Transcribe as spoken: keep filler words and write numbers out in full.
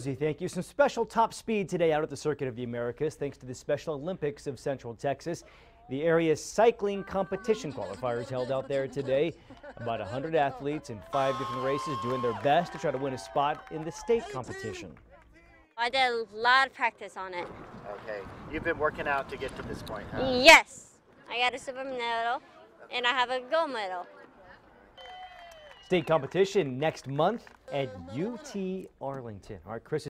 Thank you. Some special top speed today out at the Circuit of the Americas thanks to the Special Olympics of Central Texas. The area's cycling competition qualifiers held out there today. About one hundred athletes in five different races doing their best to try to win a spot in the state competition. I did a lot of practice on it. Okay. You've been working out to get to this point, huh? Yes. I got a silver medal and I have a gold medal. State competition next month at U T Arlington. All right, Chris.